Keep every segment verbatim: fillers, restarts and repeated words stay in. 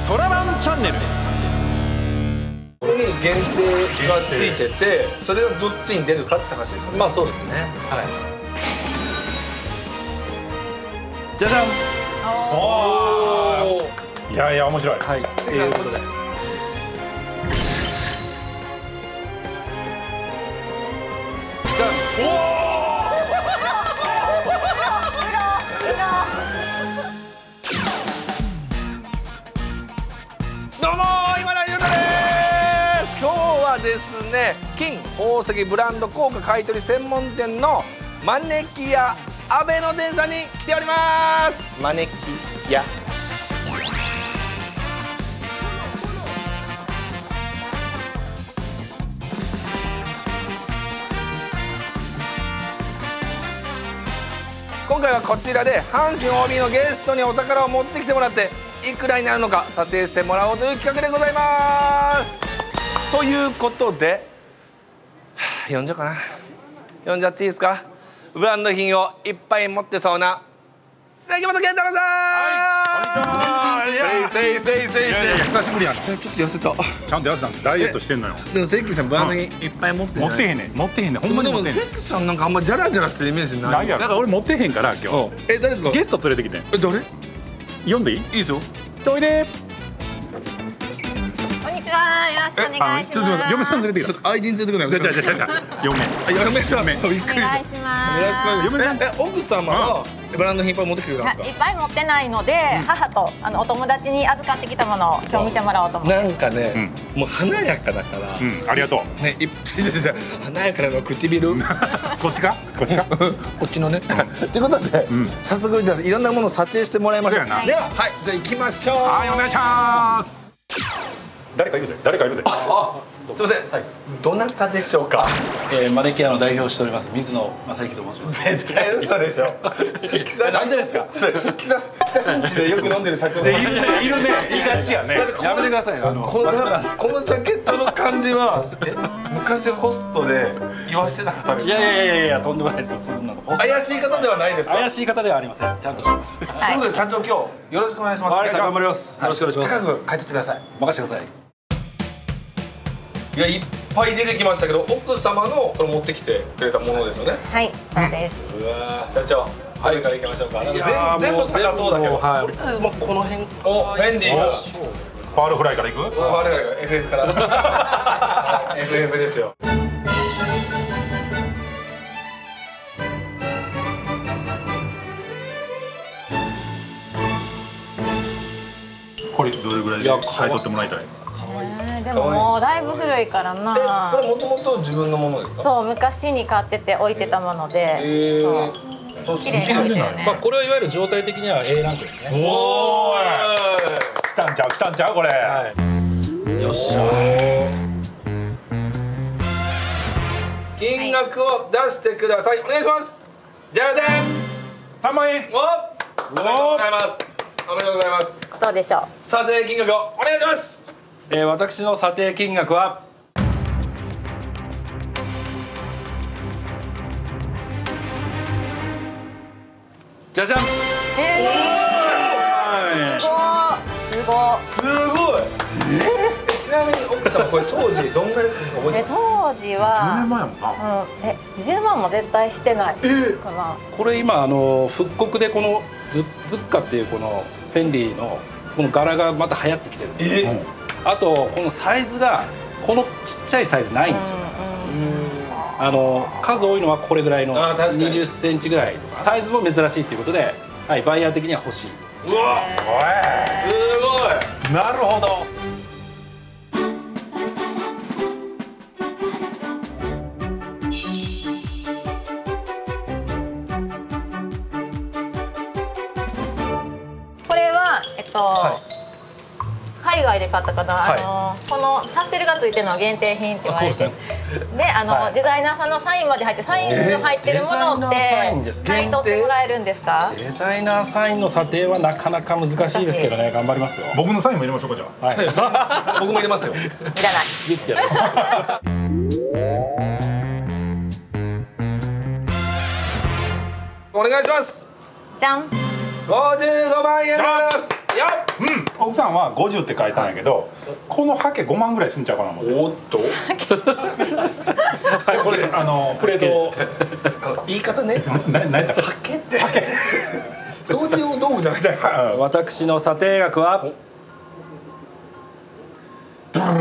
トラバンチャンネル。 ここに限定がついてて、それがどっちに出るかって話ですよね。 まあそうですね。はい。 じゃじゃん。 おお。いやいや面白い。 はい。ということで。 じゃあ、おお。どうもー、今成亮太です。今日はですね、金宝石ブランド硬貨買取専門店の招き屋阿部の店さんに来ております。招き屋。今回はこちらで阪神 オービー のゲストにお宝を持ってきてもらっていくらになるのか査定してもらおうという企画でございます。ということで、はあ、読んじゃおうかな。読んじゃっていいですか。ブランド品をいっぱい持ってそうな関本健太郎さん。 はい、こんにちは。 せいせいせいせいせい。 久しぶりやな。 ちょっと痩せた。 ちゃんとやつなんでダイエットしてんのよ。 でも関さんブランド品いっぱい持ってない。 持ってへんねん。持ってへんねん。ほんまに持ってへんねん。 関さんなんかあんまジャラジャラしてるイメージない。 ないやろ。だから俺持ってへんから今日。 え、誰かゲスト連れてきてん。 え、誰？ 読んでいい？ いいですよ。 おいで。 こんにちは、よろしくお願いします。 ちょっと待って、嫁さん連れてきて。 愛人連れてくるのやめて。 じゃじゃじゃじゃ。嫁。 嫁さん。びっくりおした。 願いします。 よろしくお願いします。 嫁さん。 え、奥様はブランド品いっぱい持ってきてくれたんですいっぱい持ってないので、母とあのお友達に預かってきたものを今日見てもらおうと思か。 って。 なんかね、もう華やかだからう。ん、ありがとう。 ね、いっぱい出て華やかなの唇。 こっちか？こっちか？ こっちのね。ということで、早速じゃあいろんなものを査定してもらいましょう。では、はい、じゃあ行きましょう。 はい、お願いします。誰かいるで。誰かいるで。 あ、すみません。どなたでしょうか。 えー、招き屋の代表をしております水野正幸と申します。 絶対嘘でしょ。 なんでですか？ 北北新地でよく飲んでる社長さん。 いるね、いるね、言いがちやね。 やめてください。あのこのこのジャケットの感じは、え、昔ホストで言わしてた方ですか？ いやいやいやいや、とんでもないですよ。そんなの。 怪しい方ではないですか？ 怪しい方ではありません。ちゃんとしてます。 ということで社長、今日よろしくお願いします。 わかりました。頑張ります。よろしくお願いします。 高く買い取ってください。 任せてください。 いや、いっぱい出てきましたけど、奥様のこれ持ってきてくれたものですよね。 はい、そうです。 うわー、社長、どれからいきましょうか。なんかいやー全全部もう高そうだけど。 はいとりあえずもうこの辺。お、フェンディが。 パールフライからいく？ お、あれだよ、エフエフ から。エフエフ ですよ。 これどれぐらいで買い取ってもらいたい？ えーでももうだいぶ古いからえ、 な。 これもともと自分のものですか？ そう、昔に買ってて置いてたもので、 えそうー、そう綺麗に置いてるね。 まあこれはいわゆる状態的には エー ランクですね。 おーい。来たんちゃう？来たんちゃうこれ。 よっしゃ。 金額を出してください。お願いします。じゃじゃん。 三万円。 お、おめでとうございます。おめでとうございます。 どうでしょう。 査定金額をお願いします。 えー、私の査定金額はじゃじゃん。 えー、すごい。すごい。 すごい。え、ちなみに奥様これ当時どんぐらいかかったか覚えてえ、 ます？ 当時じゅうねんは。 まえやもんな。 うん、え、じゅうまんも絶対してないかな。 これ今あの復刻でこのズズッカっていうこのフェンディのこの柄がまた流行ってきてるんですよ。 え、 あとこのサイズがこのちっちゃいサイズないんですよ。あの数多いのはこれぐらいのあー確かににじゅっセンチぐらいとかサイズも珍しいっていうことで、はい、バイヤー的には欲しい。 うわ、すごい。 なるほど。 これはえっと、海外で買ったかな、 はいあのこのタッセルがついてるのは限定品って言われて、 そうであの、 はいデザイナーさんのサインまで入ってサインの入ってるものってデザイナーサインですか？ 買い取ってもらえるんですか？ デザイナーサインの査定はなかなか難しいですけどね、頑張りますよ。 僕のサインも入れましょうかじゃあ。 はい。 僕も入れますよ。 いらない。 ギュッてやる。 お願いします。 じゃん。 ごじゅうごまん円でございます。よっ。 うん。奥奥さんはごじゅうって書いたんやけど、このハケごまんぐらいすんちゃうかな思って。 おっとこれあのプレートを言い方ね。 ななんだハケって掃除用道具じゃないですか。 私の査定額はじゃん。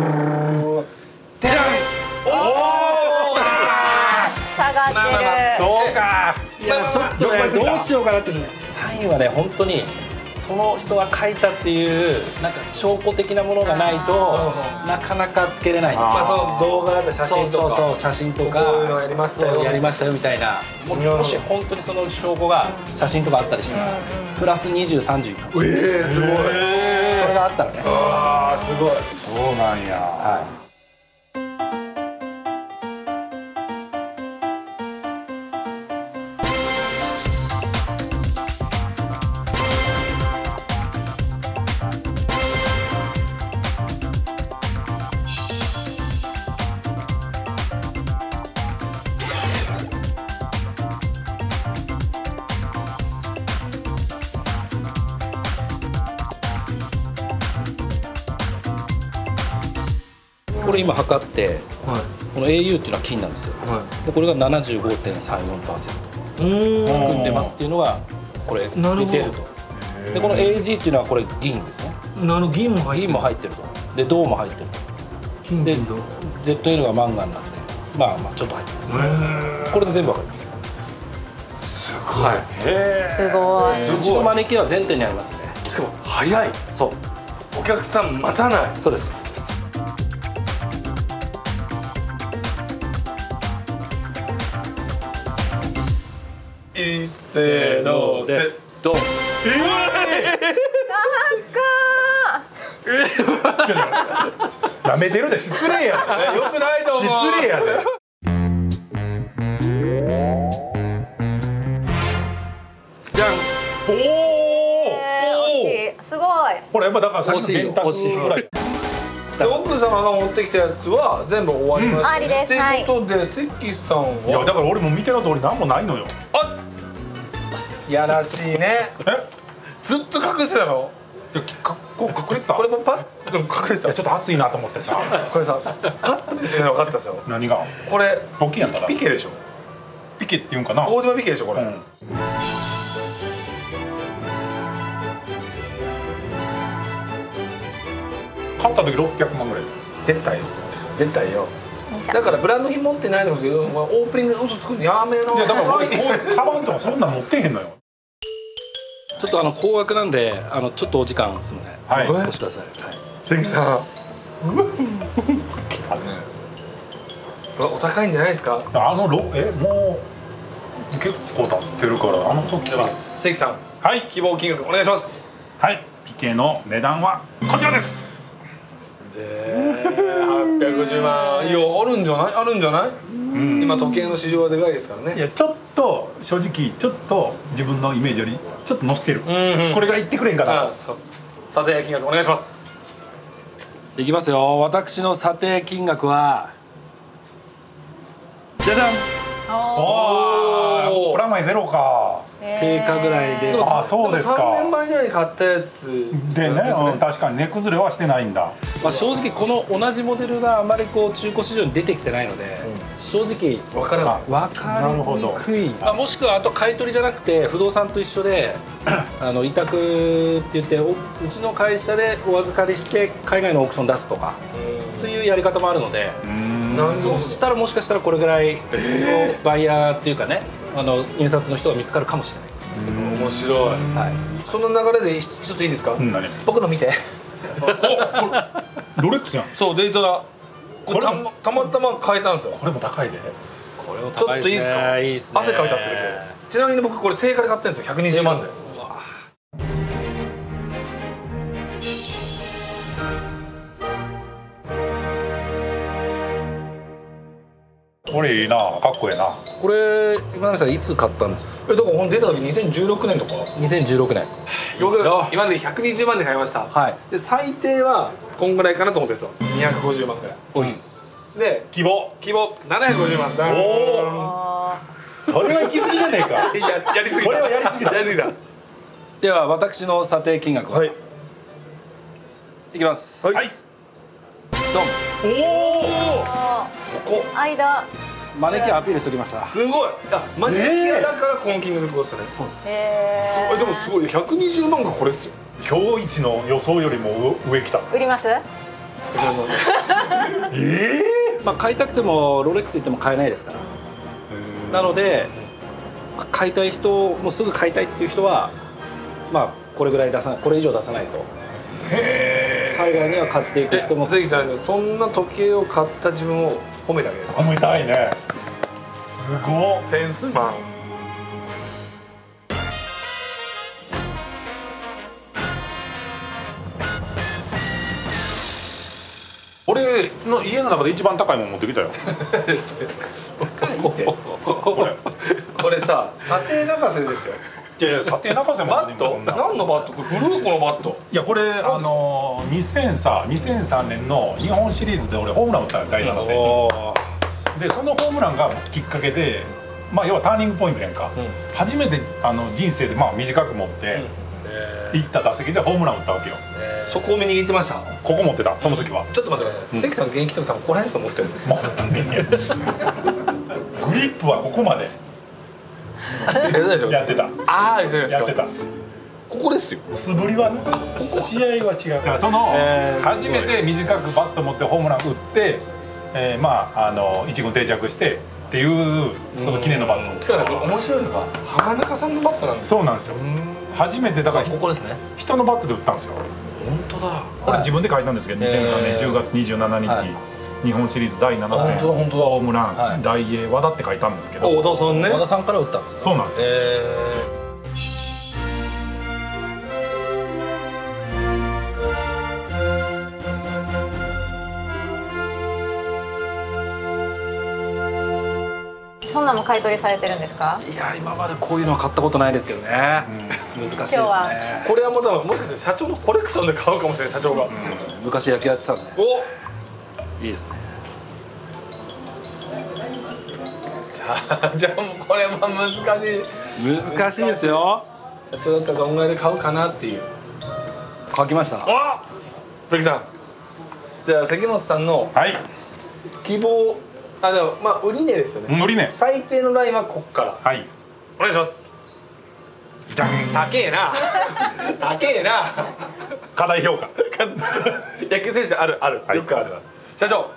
おお。 下がってる。 そうか。いやちょっとねどうしようかなってサインはね本当にその人が書いたっていうなんか証拠的なものがないとなかなかつけれないんですよ。 まあその動画だった写真とか。 そうそうそう写真とか。 こういうのやりましたよ。 やりましたよみたいな。もし本当にその証拠が写真とかあったりしたらプラスにじゅう、さんじゅう。 ええすごい。それがあったらね。 ああすごい。 そうなんや。 はい。これ今測って、はい、この エーユー っていうのは金なんですよ、はい、でこれが ななじゅうごてんさんよんパーセント 含んでますっていうのがこれ似てると。でこの エージー っていうのはこれ銀ですね。 なる銀も入ってる。 銀も入ってると。で銅も入ってると。 金でゼットエル がマンガンなんでまあまあちょっと入ってますね。これで全部わかります。 すごい。はい、 すごい。 うちの招きは全店にありますね。 しかも早い。 そう。 お客さん待たない。 そうです。 いっせーのせドン。 なめてるで失礼やで。 よくないと思う。 失礼やで。 じゃん。 おお。 惜しい。すごい。 これやっぱだからさっきの電卓ぐらい。 で奥様が持ってきたやつは全部終わりましたね。 終わりです。 ということで関さんは。 いやだから俺も見ての通りなんもないのよ。 あ。やらしいね。 え？ ずっと隠してたの？ いやかこう隠れてた。 これもパッと隠れてた。 ちょっと熱いなと思ってさ。 これさパッと見て分かったんですよ。 何が？ これ大きいやんか。 ピケでしょ。 ピケって言うんかな。 大島ピケでしょこれ。 買った時ろっぴゃくまんぐらい。 出たよ。出たよ。だからブランド品持ってないのけど、オープニングで嘘つくのやめろ。 いやだからこれこうカバンとかそんなん持ってへんのよ。 ちょっとあの高額なんであのちょっとお時間すみません。 はい。 少しください。 関さん。お高いんじゃないですか。 あのロえもう結構経ってるからあの時は。 関さん。 はい。 希望金額お願いします。 はい。ピケの値段はこちらです。 ではっぴゃくごじゅうまん。いやあるんじゃないあるんじゃない。今時計の市場はでかいですからね。 いやちょっと正直ちょっと自分のイメージよりちょっと乗せてる。これが言ってくれんかな。 査定金額お願いします。 いきますよ。私の査定金額はじゃじゃん。 おお。プラマイゼロか。 定価ぐらいで。 あ、そうですか。 さんねんまえぐらいに買ったやつでね、確かに値崩れはしてないんだ。 まあ正直この同じモデルがあまりこう中古市場に出てきてないので、正直分からない。 分かりにくい。あもしくはあと買い取りじゃなくて不動産と一緒であの委託って言ってうちの会社でお預かりして海外のオークション出すとかというやり方もあるので。そうしたらもしかしたらこれぐらいのバイヤーっていうかね、あの入札の人が見つかるかもしれないです。 面白い。はい。その流れで一ついいですか？僕の見て。 ロレックスやん。 そうデイトナ。これたまたまたま変えたんですよ。 これも高いで。 これもちょっといいですか？ いいですね。 汗かいちゃってるけど。ちなみに僕これ定価で買ってるんですよ。ひゃくにじゅうまんで。 これいいな、かっこいいな。 これ今成さんいつ買ったんですか？ え、だから出た時にせんじゅうろくねんとか。 にせんじゅうろくねん。 僕今までひゃくにじゅうまんで買いました。 はい。 で最低はこんぐらいかなと思ってるんですよ。にひゃくごじゅうまんぐらい。 おい。 で希望希望ななひゃくごじゅうまん。 おお。それは行き過ぎじゃねえか。 ややりすぎた。 これはやりすぎだ。 やりすぎた。 では私の査定金額は。 はい。 いきますはいはいドン。おお。ここ間。 マネキンアピールしておきました。 すごい。あ、マネキンだからこの金額ってことですね。 そうです。 へえ、でもすごい。ひゃくにじゅうまんがこれですよ。 今日一の予想よりも上来た。 売ります？ ええまあ買いたくてもロレックス行っても買えないですから。なので買いたい人もうすぐ買いたいっていう人はまあこれぐらい出さない、これ以上出さないと。 へえ。 海外には買っていく人も。 関さん、そんな時計を買った自分を褒めてあげる。 褒めたいね。すごい。 センスマン。 俺の家の中で一番高いもん持ってきたよ。これ。 これさ、査定泣かせですよ。 いやいや、査定泣かせもバット？何のバット？これ古いこのバット。 いやこれあのにせんさんねんの日本シリーズで俺ホームラン打ったよだいなな戦で、そのホームランがきっかけで、まあ要はターニングポイントやんか、うん、初めてあの人生でまあ短く持って行った打席でホームラン打ったわけよ。 そこを見に行ってました。 ここ持ってたその時は。 ちょっと待ってください、うん、関さん現役の時多分ここら辺ですと思ってる。 グリップはここまでやってた。 ああ、そうですか。 やってた。 ここですよ。 素振りはね、試合は違うから、その、えー、初めて短くバット持ってホームラン打って、えー、まああの一軍定着してっていうその記念のバット。 そうだ、面白いのが浜中さんのバットなんです。 そうなんですよ。初めてだからここですね。 人のバットで打ったんですよ。 本当だ。 これ自分で書いたんですけど、にせんななねんじゅうがつにじゅうしちにち、はい、日本シリーズだいなな戦ホームラン、はい、大英和田って書いたんですけど、 和田さんね、 和田さんから打ったんですね。 そうなんですよ。 そんなも買い取りされてるんですか？ いや、今までこういうのは買ったことないですけどね、うん、難しいですね。 これはもうもしかして社長のコレクションで買うかもしれない。社長が、うん、 昔野球やってたんで。 お、 いいですね。 じゃあ、じゃあもうこれは難しい難しいですよ。 社長だったらどんぐらいで買うかなっていう。 書きました。 あ、関さん、じゃあ関本さんの希望、あ、でもまあ売り値ですよね。 売り値。 最低のラインはこっから。 はい。 お願いします。じゃん。高えな。高えな。 課題評価。 野球選手あるある、よくある。社長。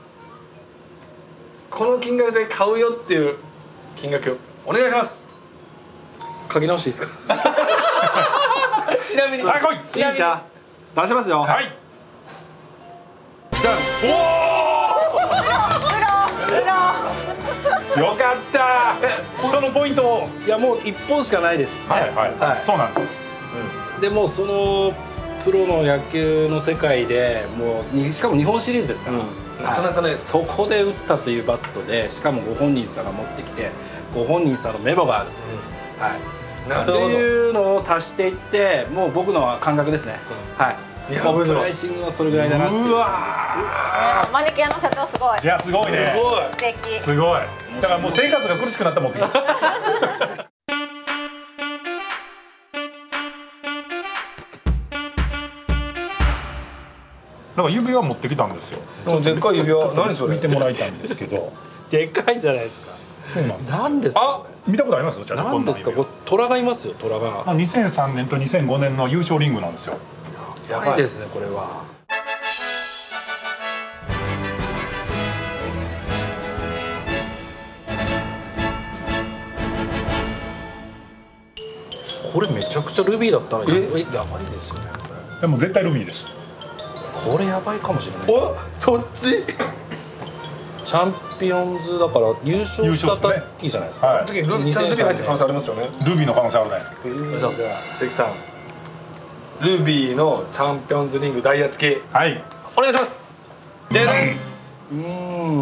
この金額で買うよっていう金額お願いします。 書き直していいですか？ ちなみに。 さあ来い。 いいですか？出しますよ。 はい。 じゃん。おお。 よかった。そのポイントを。 いや、もう一本しかないですしね。 はいはいはい。そうなんですよ。 でもそのプロの野球の世界でもうしかも日本シリーズですから、 なかなかね、 そこで打ったというバットで、しかもご本人さんが持ってきてご本人さんのメモがある、はい、 なるほど。 っていうのを足していって、もう僕の感覚ですね、はい。 いや、 プライシングはそれぐらいだなっていう。うわー、マネキンの社長すごい。 いや、すごいね。 すごい。 素敵。 すごい。だからもう生活が苦しくなったら持ってきます。なんか指輪持ってきたんですよ。 でっかい指輪、何それ？ 見てもらいたいんですけど。 でっかいじゃないですか。 そうなんです。 なんですか。 あ、 見たことあります？じゃあなんですか。これ虎がいますよ。虎が。 にせんさんねんとにせんごねんの優勝リングなんですよ。 やばいですね、これは。これめちゃくちゃルビーだったらやばいですよね。 でも絶対ルビーです。 これやばいかもしれない。 お、そっち。 チャンピオンズだから優勝した時じゃないですか。 はい。 その時ルビーちゃんとルビー入ってる可能性ありますよね。 ルビーの可能性あるね。 お願いします。 関さん、ルビーのチャンピオンズリングダイヤ付き。 はい。 お願いします。でね。 うん。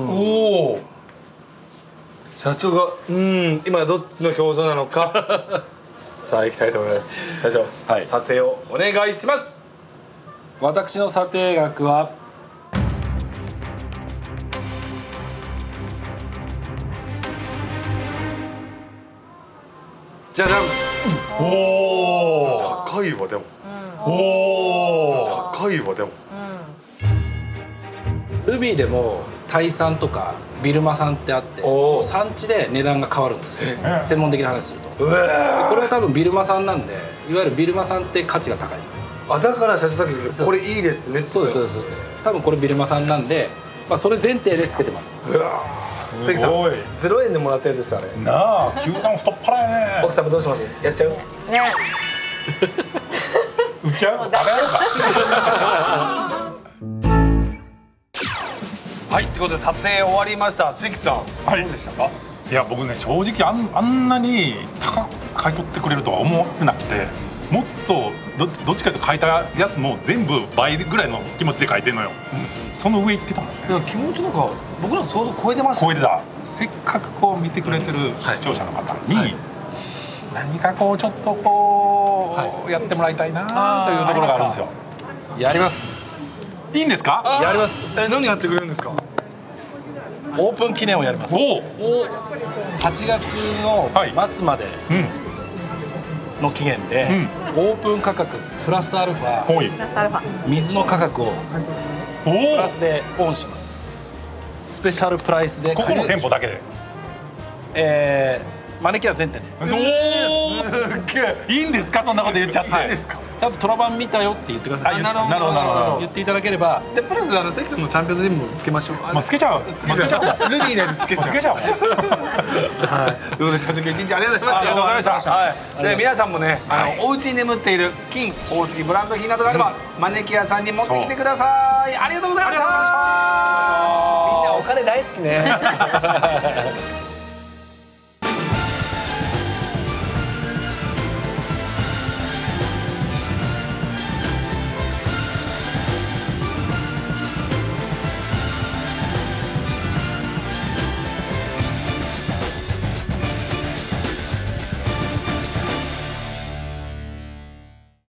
おお。社長が、うん、今どっちの表情なのか。さあ行きたいと思います。社長、はい、査定をお願いします。 私の査定額はじゃじゃん。 おお。 高いわでも。 おお。 高いわでも。 ルビーでもタイ産とかビルマ産ってあって、その産地で値段が変わるんですよ。専門的な話すると。これは多分ビルマ産なんで、いわゆるビルマ産って価値が高いです。 あ、だから社長さっき言ってこれいいですねって。 そうですそうです。多分これビルマ産なんで、まあそれ前提でつけてます。 関さん、ゼロえんでもらったやつですあれ。 なあ、球団太っ腹やね。 奥さんもどうします？やっちゃう？ ね。 売っちゃう？あれやろうか。 はい、ってことで査定終わりました。関さん、 はい、 どうでしたか？ いや、僕ね、正直あんあんなに高く買い取ってくれるとは思ってなくて、もっとどどっちかというと書いたやつも全部倍ぐらいの気持ちで書いてるのよ、うん、その上行ってたのね。 でも気持ちなんか僕らの想像超えてました、 超えてた。せっかくこう見てくれてる視聴者の方に、はい、何かこうちょっとこう、はい、やってもらいたいなというところがあるんですよ。 やります。 いいんですか？ やります。 え、何やってくれるんですか？ オープン記念をやります。 おお。 はちがつの末までの期限で、うん、オープン価格プラスアルファ、 プラスアルファ、 水の価格をプラスでオンします。スペシャルプライスで。 ここの店舗だけで。 えー、招きは全店で。 おお、すっげえ。いいんですか？そんなこと言っちゃって。いいですか？ ちゃんとトラバン見たよって言ってください。 なるほどなるほど。 言っていただければ。 でプラスあの関さんのチャンピオンズネームもつけましょう。 まあつけちゃう。つけちゃう。 ルビーのやつつけちゃう。 つけちゃう。 はい。ということで社長今日一日ありがとうございました。 ありがとうございました。 はい。で皆さんもね、あのお家に眠っている金、宝石、ブランド品などがあれば招き屋さんに持ってきてください。ありがとうございました。みんなお金大好きね。